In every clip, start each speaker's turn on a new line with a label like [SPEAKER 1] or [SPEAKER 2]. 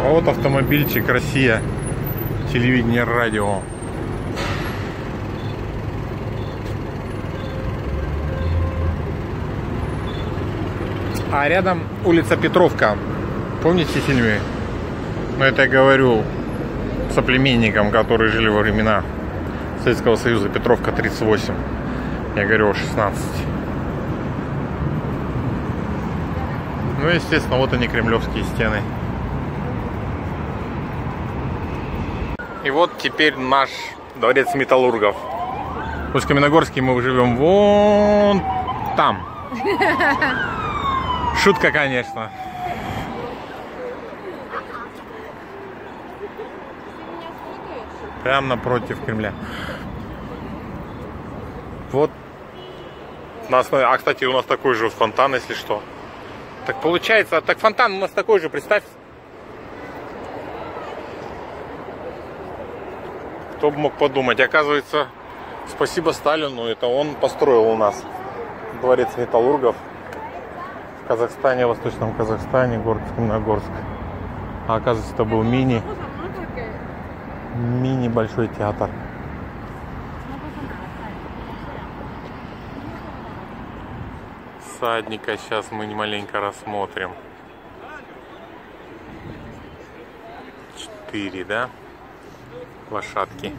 [SPEAKER 1] Вот автомобильчик Россия, телевидение, радио. А рядом улица Петровка. Помните в фильме? Ну, это я говорю соплеменникам, которые жили во времена Советского Союза. Петровка 38. Я говорю о 16. Ну, естественно, вот они, кремлевские стены. И вот теперь наш дворец металлургов. В Усть-Каменогорске мы живем вон там. Шутка, конечно. Прямо напротив Кремля. Вот. А, кстати, у нас такой же фонтан, если что. Так получается, так фонтан у нас такой же, представь. Кто бы мог подумать. Оказывается, спасибо Сталину, это он построил у нас дворец металлургов в Казахстане, в Восточном Казахстане, город Каменогорск. А оказывается, это был мини большой театр. Всадника сейчас мы маленько рассмотрим. 4, да? Лошадки.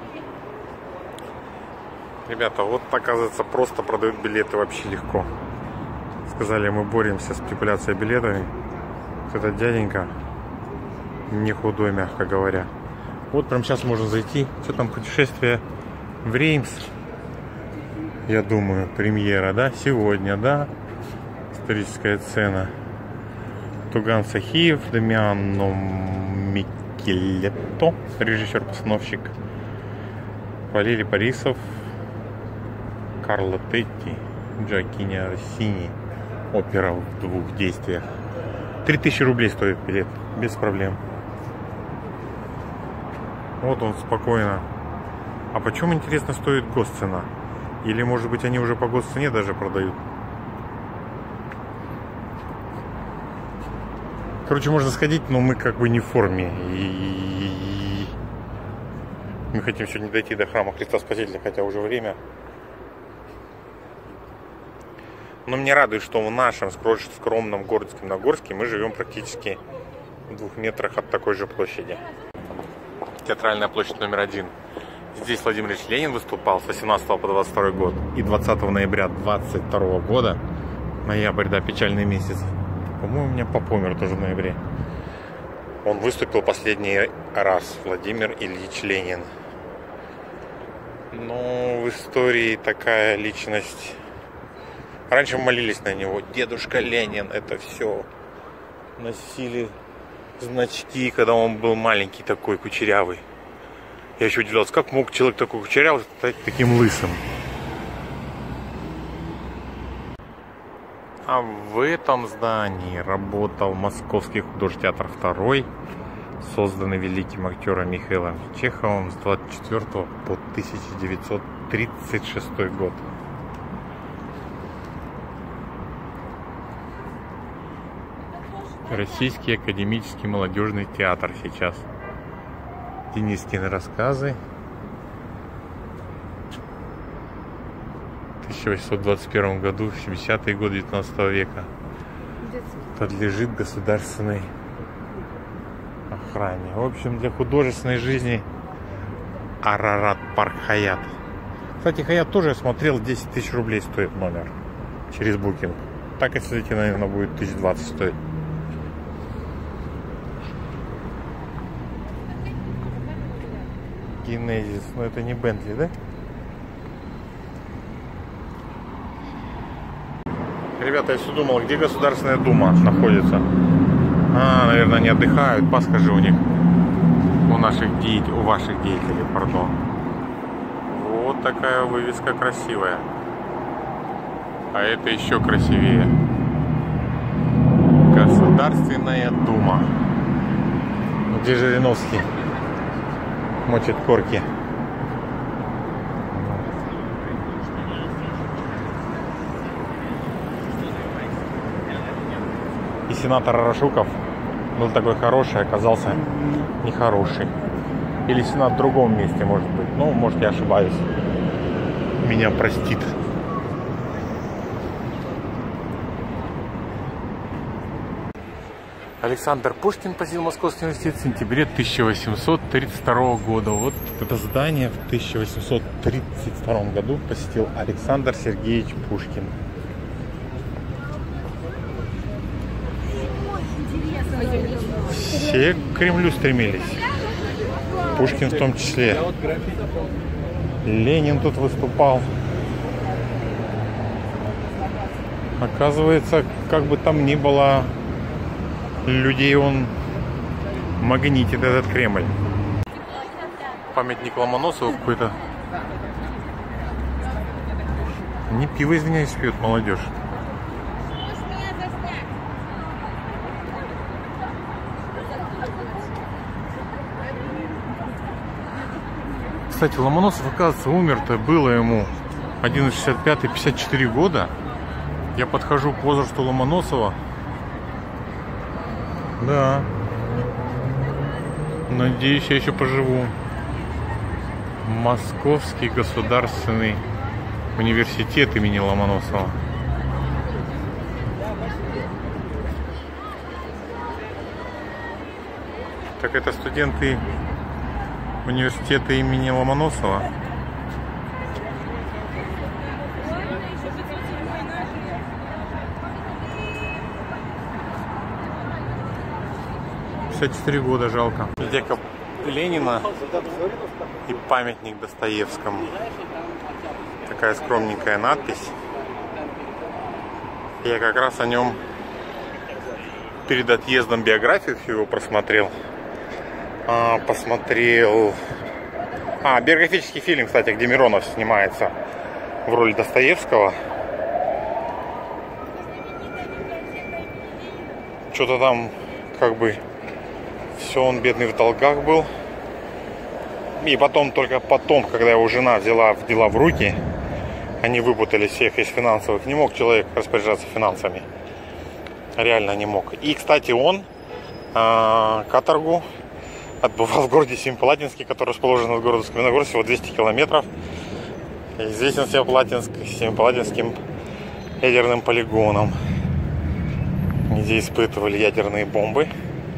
[SPEAKER 1] Ребята, вот оказывается, просто продают билеты вообще легко. Сказали, мы боремся с спекуляцией билетами. Вот этот дяденька не худой, мягко говоря. Вот прям сейчас можно зайти. Что там, путешествие в Реймс? Я думаю, премьера, да? Сегодня, да? Историческая цена. Туган Сахиев, Дамиано Микелетто, режиссер-постановщик. Валерий Борисов, Карло Тетти, Джоаккино Россини. Опера в 2 действиях. 3000 рублей стоит билет, без проблем. Вот он спокойно. А почем, интересно, стоит госцена? Или, может быть, они уже по госцене даже продают? Короче, можно сходить, но мы как бы не в форме. И мы хотим сегодня дойти до храма Христа Спасителя, хотя уже время. Но мне радует, что в нашем скромном городе Каменогорске мы живем практически в 2 метрах от такой же площади. Театральная площадь номер 1. Здесь Владимир Ильич Ленин выступал с 18 по 22 год. И 20 ноября 22 года, ноябрь, да, печальный месяц. По-моему, у меня папа умер тоже в ноябре. Он выступил последний раз, Владимир Ильич Ленин. Но в истории такая личность. Раньше молились на него. Дедушка Ленин, это все. Носили значки, когда он был маленький такой, кучерявый. Я еще удивлялся, как мог человек такой кучерявый стать таким лысым. А в этом здании работал Московский художественный театр 2, созданный великим актером Михаилом Чеховым с 24 по 1936 год. Российский академический молодежный театр сейчас. Денискины рассказы. В 1821 году, в 70-е годы 19 века. Подлежит государственной охране. В общем, для художественной жизни Арарат Парк Хаят. Кстати, Хаят тоже я смотрел, 10 000 рублей стоит номер через букинг. Так, если зайти, наверное, будет 1020 стоить. Генезис, но это не Бентли, да? Ребята, я все думал, где Государственная Дума находится. Наверное, они отдыхают. Пасха же у них. У ваших деятелей, пардон. Вот такая вывеска красивая. А это еще красивее. Государственная Дума. Где Жириновский мочит корки. И сенатор Рашуков был такой хороший, оказался нехороший. Или сенат в другом месте, может быть. Ну, может, я ошибаюсь. Меня простит. Александр Пушкин посетил Московский университет в сентябре 1832 года. Вот это здание в 1832 году посетил Александр Сергеевич Пушкин. Все к Кремлю стремились. Пушкин в том числе. Ленин тут выступал. Оказывается, как бы там ни было, людей он магнитит, этот Кремль. Памятник Ломоносову какой-то. Не пиво, извиняюсь, пьет молодежь. Кстати, Ломоносов, оказывается, умер-то было ему 11,65-54 года. Я подхожу к возрасту Ломоносова. Да. Надеюсь, я еще поживу. Московский государственный университет имени Ломоносова. Так это студенты университета имени Ломоносова. «54 года, жалко». Библиотека Ленина и памятник Достоевскому. Такая скромненькая надпись. Я как раз о нем перед отъездом биографию всю его просмотрел. Биографический фильм, кстати, где Миронов снимается в роли Достоевского. Что-то там как бы все, он бедный в долгах был. И потом, только потом, когда его жена взяла дела в руки, они выпутались всех из финансовых. Не мог человек распоряжаться финансами. Реально не мог. И, кстати, он каторгу отбывал в городе Семипалатинске, который расположен от города Каменногорска, всего 200 километров. Известен Семипалатинским ядерным полигоном, где испытывали ядерные бомбы.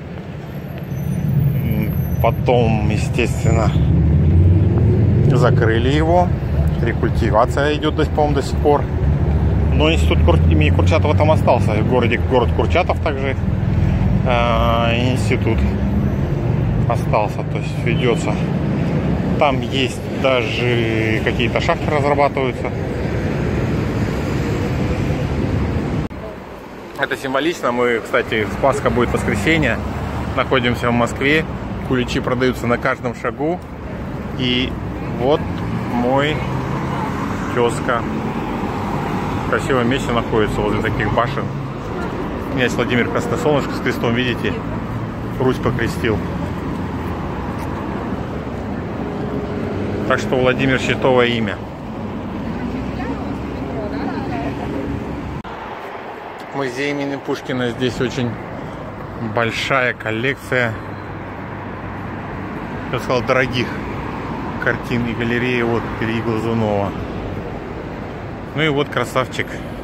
[SPEAKER 1] Потом, естественно, закрыли его. Рекультивация идет, по-моему, до сих пор. Но институт имени Курчатова там остался. В город Курчатов также институт остался, то есть ведется. Там есть даже какие-то шахты разрабатываются. Это символично. Мы, кстати, Пасха будет в воскресенье. Находимся в Москве. Куличи продаются на каждом шагу. И вот мой тезка в красивом месте находится, возле таких башен. Князь Владимир Красносолнышко с крестом, видите, Русь покрестил. Так что Владимир святое имя. Музей имени Пушкина. Здесь очень большая коллекция, я бы сказал, дорогих картин и галереи от Ильи Глазунова. Ну и вот красавчик.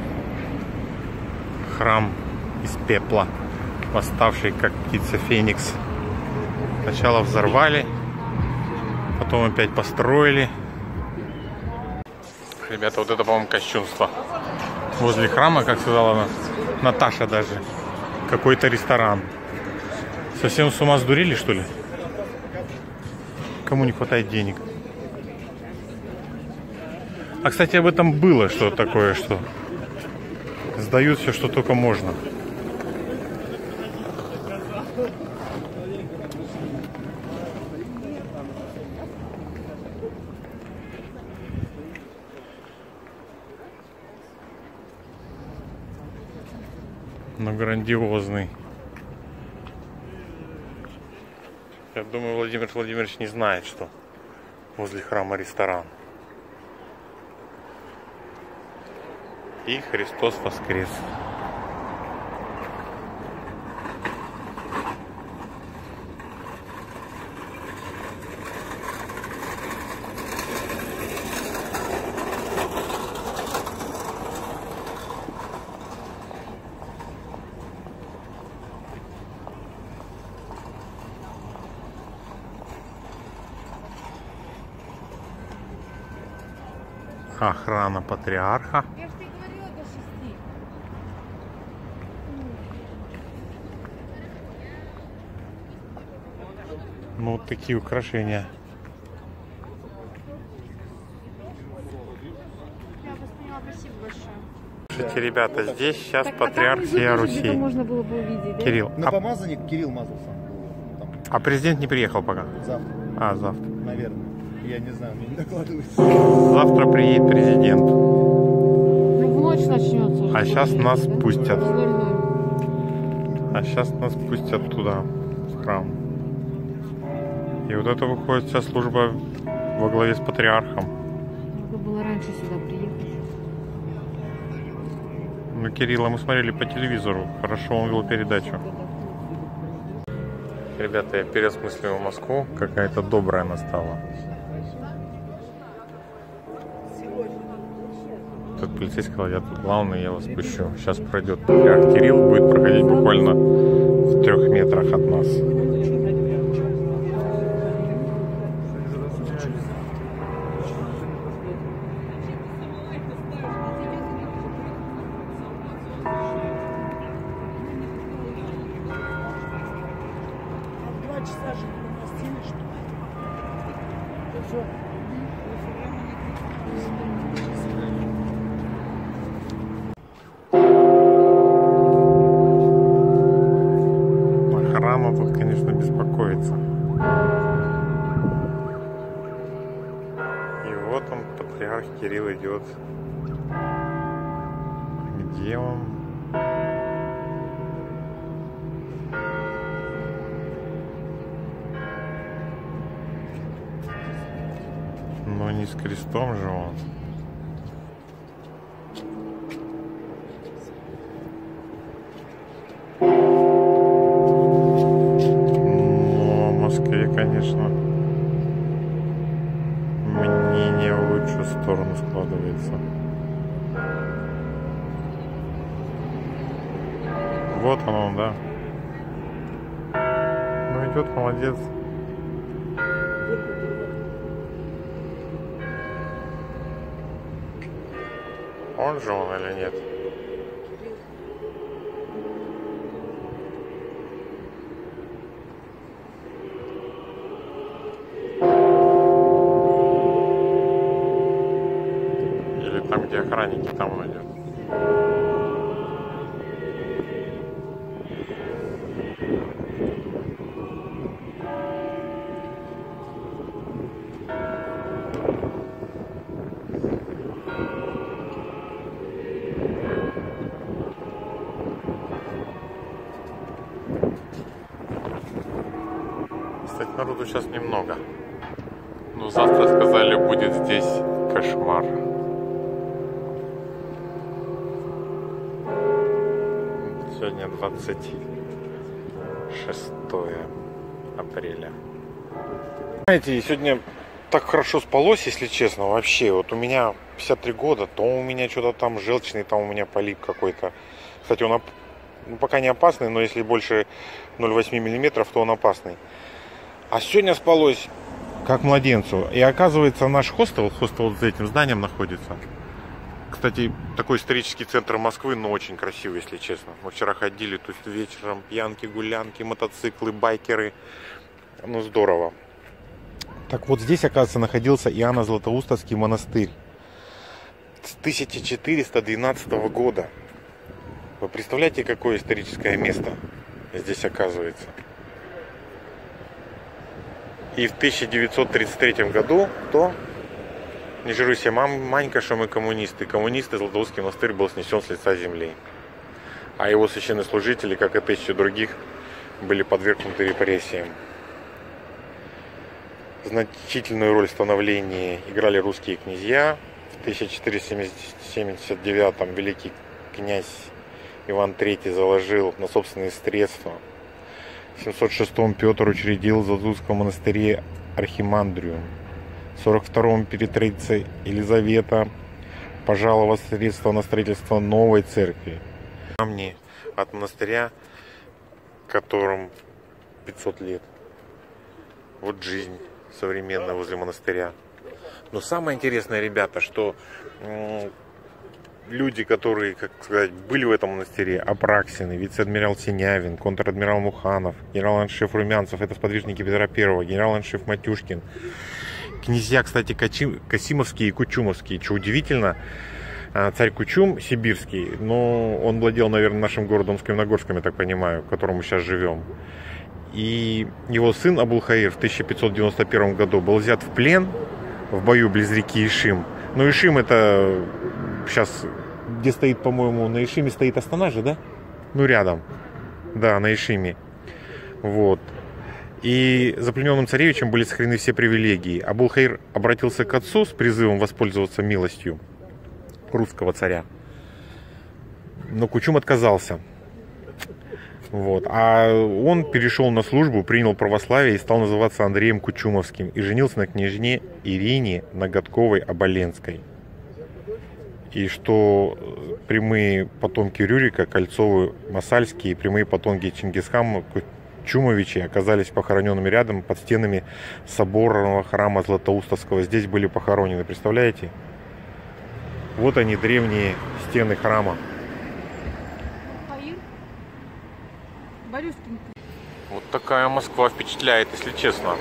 [SPEAKER 1] Храм из пепла, восставший как птица Феникс. Сначала взорвали, потом опять построили. Ребята, вот это, по-моему, кощунство. Возле храма, как сказала Наташа даже, какой-то ресторан. Совсем с ума сдурели, что ли? Кому не хватает денег? А, кстати, об этом было что-то такое, что сдают все, что только можно. Но грандиозный. Я думаю, Владимир Владимирович не знает, что возле храма ресторан. И Христос воскрес. Охрана патриарха.
[SPEAKER 2] Я ж тебе говорила до 6.
[SPEAKER 1] Ну, вот такие украшения.
[SPEAKER 2] Я вас поняла, спасибо большое.
[SPEAKER 1] Слушайте, ребята, здесь сейчас
[SPEAKER 2] Так,
[SPEAKER 1] патриарх всея Руси.
[SPEAKER 2] можно было бы увидеть, да?
[SPEAKER 1] Кирилл.
[SPEAKER 3] На помазанник Кирилл мазался. Там,
[SPEAKER 1] А президент не приехал пока?
[SPEAKER 3] завтра,
[SPEAKER 1] А, завтра.
[SPEAKER 3] наверное. Я не знаю, мне не докладывается.
[SPEAKER 1] Завтра приедет президент.
[SPEAKER 2] Ну, в ночь начнется.
[SPEAKER 1] А сейчас нас пустят.
[SPEAKER 2] 00.
[SPEAKER 1] А сейчас нас пустят туда, в храм. И вот это выходит вся служба во главе с патриархом.
[SPEAKER 2] Надо было раньше сюда приехать.
[SPEAKER 1] Ну, Кирилла мы смотрели по телевизору. Хорошо он вел передачу. Ребята, я переосмысливаю Москву. Какая-то добрая она стала. Тут полицейский сказал, я тут главный, я вас пущу. Сейчас пройдет патриарх Кирилл, будет проходить буквально в 3 метрах от нас. Храма тут, конечно, беспокоится. И вот он, патриарх Кирилл идет. Где он? Но не с крестом же он. Конечно, мнение в лучшую сторону складывается. Вот он, да. Ну идет, молодец. Он же он или нет? Там, где охранники, там он идет. Кстати, народу сейчас немного. Но завтра, сказали, будет здесь кошмар. Сегодня 26 апреля. Знаете, сегодня так хорошо спалось, если честно, вообще. Вот у меня 53 года, то у меня что-то там желчный, там у меня полип какой-то. Кстати, он пока не опасный, но если больше 0,8 мм, то он опасный. А сегодня спалось как младенцу. И оказывается, наш хостел вот за этим зданием находится. Кстати, такой исторический центр Москвы, но очень красивый, если честно. Мы вчера ходили, то есть вечером пьянки, гулянки, мотоциклы, байкеры. Ну, здорово. Так вот, здесь, оказывается, находился Иоанна Златоустовский монастырь. С 1412 года. Вы представляете, какое историческое место здесь оказывается? И в 1933 году, не жируй себе, Манька, что мы коммунисты. Коммунисты, Златоустский монастырь был снесен с лица земли. А его священнослужители, как и тысячи других, были подвергнуты репрессиям. Значительную роль в становлении играли русские князья. В 1479 великий князь Иван III заложил на собственные средства. В 706 Петр учредил в Златоустском монастыре архимандрию. В 42-м императрица Елизавета пожаловала средства на строительство новой церкви. Камни от монастыря, которым 500 лет. Вот жизнь современная возле монастыря. Но самое интересное, ребята, что люди, которые, как сказать, были в этом монастыре: Апраксин, вице-адмирал Синявин, контр-адмирал Муханов, генерал-аншеф Румянцев, это сподвижники Петра I, генерал-аншеф Матюшкин, князья, кстати, Касимовские и Кучумовские. Что удивительно, царь Кучум сибирский, но он владел, наверное, нашим городом Каменногорском, я так понимаю, в котором мы сейчас живем. И его сын Абулхаир в 1591 году был взят в плен в бою близ реки Ишим. Но Ишим это сейчас, где стоит, по-моему, на Ишиме стоит Астана же, да? Ну, рядом. Да, на Ишиме. Вот. И за плененным царевичем были сохранены все привилегии. Абулхаир обратился к отцу с призывом воспользоваться милостью русского царя. Но Кучум отказался. Вот. А он перешел на службу, принял православие и стал называться Андреем Кучумовским. И женился на княжне Ирине Ноготковой-Оболенской. И что прямые потомки Рюрика, Кольцовы, Масальские, прямые потомки Чингисхана, Кучумовичи оказались похороненными рядом под стенами соборного храма Златоустовского. Здесь были похоронены, представляете? Вот они, древние стены храма. Вот такая Москва впечатляет, если честно.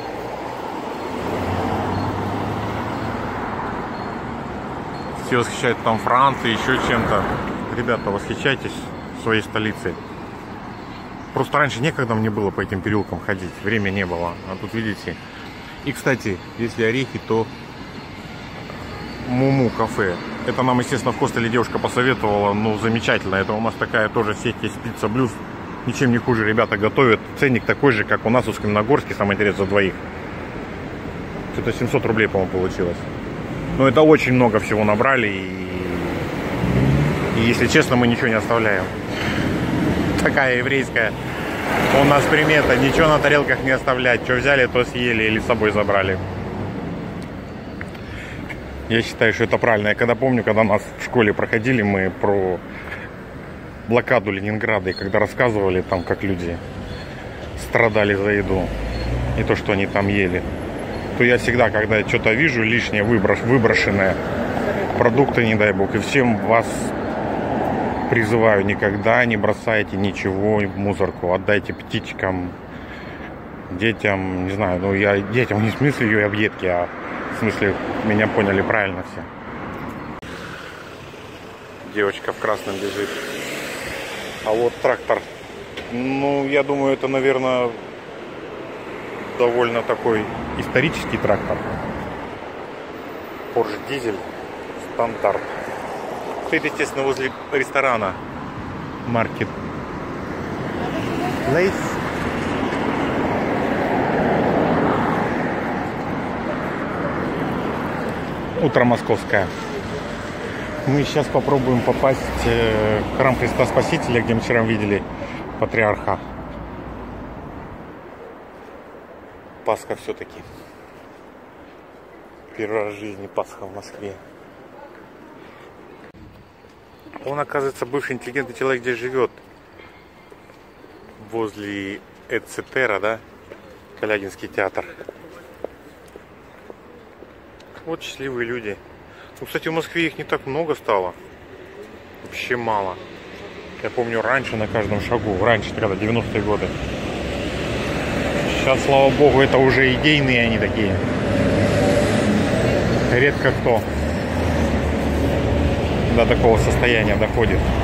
[SPEAKER 1] Все восхищают там Францией, еще чем-то. Ребята, восхищайтесь своей столицей. Просто раньше некогда мне было по этим переулкам ходить, время не было. А тут видите. И, кстати, если орехи, то Муму кафе. Это нам, естественно, в хостеле девушка посоветовала. Ну, замечательно. Это у нас такая тоже сеть есть, Пицца Блюз. Ничем не хуже ребята готовят. Ценник такой же, как у нас в Каменногорске, самое интересное, за двоих. Что-то 700 рублей, по-моему, получилось. Но это очень много всего набрали. И если честно, мы ничего не оставляем. Такая еврейская у нас примета. Ничего на тарелках не оставлять. Что взяли, то съели или с собой забрали. Я считаю, что это правильно. Я когда помню, когда нас в школе проходили, мы про блокаду Ленинграда, и когда рассказывали там, как люди страдали за еду и то, что они там ели, то я всегда, когда я что-то вижу лишнее, выброшенное, продукты, не дай бог, и всем вас призываю: никогда не бросайте ничего в мусорку, отдайте птичкам, детям, не знаю, ну я детям не в смысле ее объедки, а в смысле, меня поняли правильно все. Девочка в красном бежит. А вот трактор. Ну, я думаю, это, наверное, довольно такой исторический трактор. Porsche дизель стандарт. Стоит, естественно, возле ресторана Market Place. Утро московское. Мы сейчас попробуем попасть в храм Христа Спасителя, где мы вчера видели патриарха. Пасха все-таки. Первый раз в жизни Пасха в Москве. Он, оказывается, бывший интеллигентный человек, где живет. Возле Эцетера, да? Калягинский театр. Вот счастливые люди. Ну, кстати, в Москве их не так много стало. Вообще мало. Я помню, раньше на каждом шагу. Раньше, когда 90-е годы. Сейчас, слава богу, это уже идейные они такие. Редко кто до такого состояния доходит.